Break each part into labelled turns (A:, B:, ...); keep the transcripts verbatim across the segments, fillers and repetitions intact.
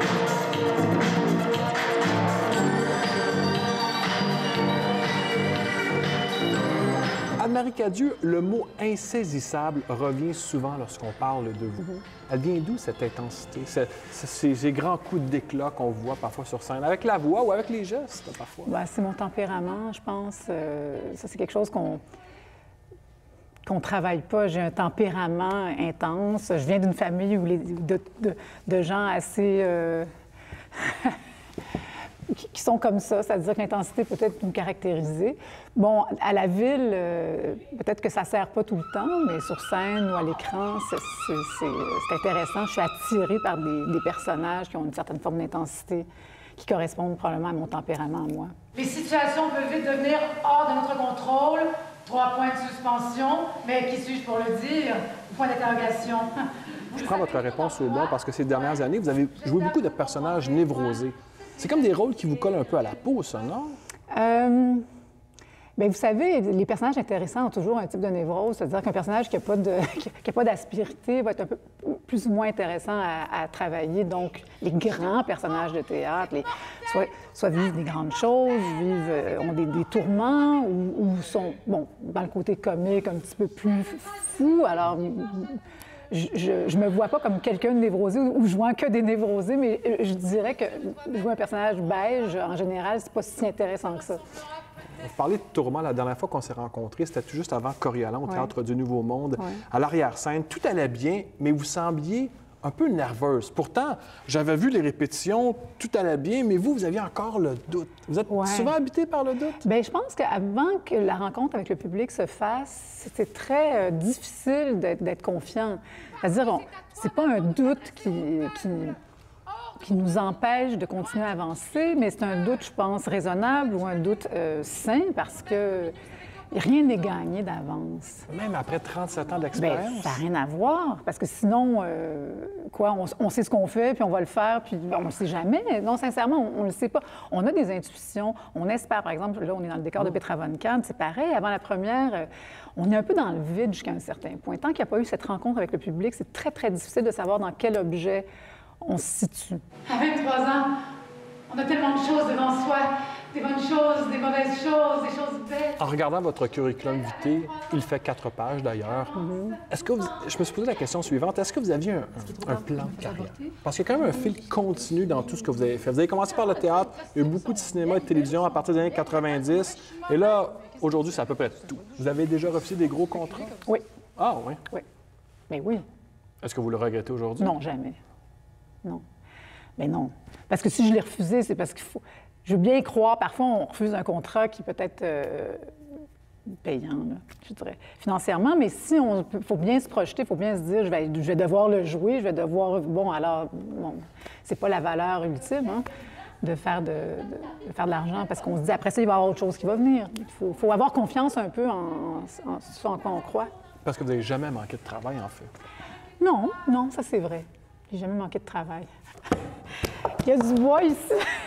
A: Anne-Marie Cadieux, le mot « insaisissable » revient souvent lorsqu'on parle de vous. Mm-hmm. Elle vient d'où, cette intensité, ces, ces, ces grands coups d'éclat qu'on voit parfois sur scène, avec la voix ou avec les gestes, parfois?
B: Bien, c'est mon tempérament, je pense. Euh, ça, c'est quelque chose qu'on qu'on travaille pas. J'ai un tempérament intense. Je viens d'une famille où les, de, de, de gens assez... Euh... qui sont comme ça, c'est-à-dire que l'intensité peut être nous caractériser. Bon, à la ville, euh, peut-être que ça ne sert pas tout le temps, mais sur scène ou à l'écran, c'est intéressant. Je suis attirée par des, des personnages qui ont une certaine forme d'intensité qui correspondent probablement à mon tempérament, moi.
C: Les situations peuvent vite devenir hors de notre contrôle. Trois points de suspension, mais qui suis-je pour le dire? Point d'interrogation.
A: Je prends votre réponse au bon parce que ces dernières années, vous avez joué beaucoup de personnages névrosés. C'est comme des rôles qui vous collent un peu à la peau, ça, non?
B: Euh... Bien, vous savez, les personnages intéressants ont toujours un type de névrose. C'est-à-dire qu'un personnage qui n'a pas de, qui a pas d'aspérité va être un peu plus ou moins intéressant à, à travailler. Donc, les grands personnages de théâtre, les, soit, soit vivent des grandes choses, vivent, euh, ont des, des tourments, ou, ou sont, bon, dans le côté comique, un petit peu plus fou. Alors, je ne me vois pas comme quelqu'un de névrosé ou jouant que des névrosés, mais je dirais que jouer un personnage beige, en général, c'est pas si intéressant que ça.
A: Vous parlez de tourment la dernière fois qu'on s'est rencontrés, c'était tout juste avant Coriolan, au
B: ouais.
A: Théâtre du Nouveau Monde.
B: Ouais.
A: À l'arrière-scène, tout allait bien, mais vous sembliez un peu nerveuse. Pourtant, j'avais vu les répétitions, tout allait bien, mais vous, vous aviez encore le doute. Vous êtes
B: ouais.
A: souvent habité par le doute?
B: Bien, je pense qu'avant que la rencontre avec le public se fasse, c'était très euh, difficile d'être confiant. C'est-à-dire, c'est pas un doute qui... qui... qui nous empêche de continuer à avancer, mais c'est un doute, je pense, raisonnable ou un doute euh, sain parce que rien n'est gagné d'avance.
A: Même après trente-sept ans d'expérience?
B: Bien, ça n'a rien à voir, parce que sinon, euh, quoi, on, on sait ce qu'on fait, puis on va le faire, puis on ne le sait jamais. Non, sincèrement, on ne le sait pas. On a des intuitions, on espère, par exemple, là, on est dans le décor de Petra von Kant, c'est pareil, avant la première, euh, on est un peu dans le vide jusqu'à un certain point. Tant qu'il n'y a pas eu cette rencontre avec le public, c'est très, très difficile de savoir dans quel objet on se situe.
C: À vingt-trois ans, on a tellement de choses devant soi. Des bonnes choses, des mauvaises choses, des choses belles.
A: En regardant votre curriculum vitae, il fait quatre pages d'ailleurs. Mm-hmm. Est-ce que vous... Je me suis posé la question suivante. Est-ce que vous aviez un, un, un plan de carrière? Parce qu'il y a quand même un fil continu dans tout ce que vous avez fait. Vous avez commencé par le théâtre, il y a eu beaucoup de cinéma et de télévision à partir des années quatre-vingt-dix. Et là, aujourd'hui, c'est à peu près tout. Vous avez déjà refusé des gros contrats?
B: Oui.
A: Ah oui?
B: Oui. Mais oui.
A: Est-ce que vous le regrettez aujourd'hui?
B: Non, jamais. Non. Mais non. Parce que si je l'ai refusé, c'est parce qu'il faut... Je veux bien croire, parfois, on refuse un contrat qui peut être euh, payant, là, je dirais, financièrement, mais si on... Il faut bien se projeter, il faut bien se dire, je vais, je vais devoir le jouer, je vais devoir... Bon, alors, bon, c'est pas la valeur ultime, hein, de faire de, de, de faire de l'argent, parce qu'on se dit, après ça, il va y avoir autre chose qui va venir. Il faut, faut avoir confiance un peu en, en, en ce en quoi on croit.
A: Parce que vous n'avez jamais manqué de travail, en fait.
B: Non, non, ça, c'est vrai. J'ai jamais manqué de travail. Il y a du bois ici.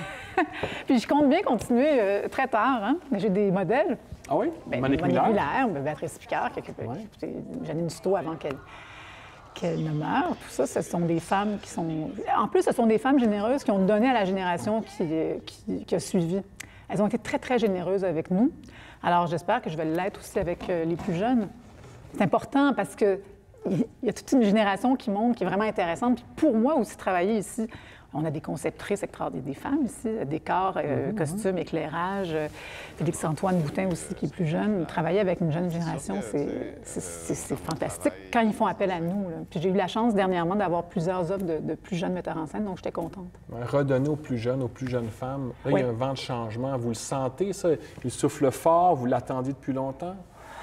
B: Puis je compte bien continuer euh, très tard. Hein? J'ai des modèles.
A: Ah oui?
B: Bien,
A: Monique Miller.
B: Manipulaire, Béatrice Picard, qui a
A: ouais.
B: Janine Souto avant qu'elle qu'elle ne meure. Tout ça, ce sont des femmes qui sont... En plus, ce sont des femmes généreuses qui ont donné à la génération qui, qui, qui a suivi. Elles ont été très, très généreuses avec nous. Alors, j'espère que je vais l'être aussi avec euh, les plus jeunes. C'est important parce que il y a toute une génération qui monte, qui est vraiment intéressante. Puis pour moi aussi, travailler ici, on a des conceptrices extraordinaires, des femmes ici, décors, euh, mmh, costumes, mmh. éclairage. Félix-Antoine Boutin aussi, qui est plus jeune. Travailler avec une jeune génération, c'est fantastique quand ils font appel à nous. Là. Puis j'ai eu la chance dernièrement d'avoir plusieurs offres de, de plus jeunes metteurs en scène, donc j'étais contente.
A: Redonner aux plus jeunes, aux plus jeunes femmes. Là,
B: oui.
A: il y a un vent de changement. Vous le sentez, ça? Il souffle fort, vous l'attendiez depuis longtemps?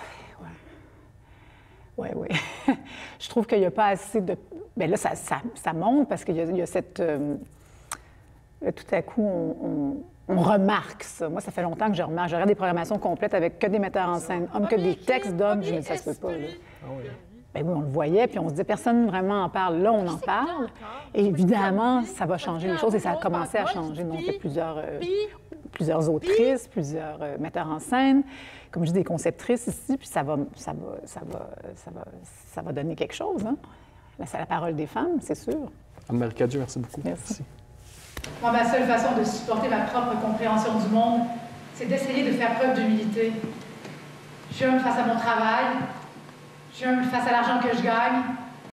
B: Oui, oui. Je trouve qu'il n'y a pas assez de... Bien là, ça, ça, ça monte parce qu'il y, y a cette... Euh... Tout à coup, on, on, on remarque ça. Moi, ça fait longtemps que je remarque. Je regarde des programmations complètes avec que des metteurs en scène hommes, que des textes d'hommes. Je me dis, ça se peut pas, là.
A: Ah oui.
B: Bien oui, on le voyait, puis on se disait, personne vraiment en parle. Là, on en parle. Et évidemment, ça va changer les choses et ça a commencé à changer. Donc, il y a plusieurs... Euh... plusieurs autrices, plusieurs euh, metteurs en scène, comme je dis, des conceptrices ici, puis ça va, ça va, ça va, ça va, ça va donner quelque chose, hein? C'est la parole des femmes, c'est sûr.
A: Anne-Marie Cadieux, merci beaucoup.
B: Merci.
A: Merci.
C: Moi, ma seule façon de supporter ma propre compréhension du monde, c'est d'essayer de faire preuve d'humilité. Je suis humble face à mon travail, je suis humble face à l'argent que je gagne,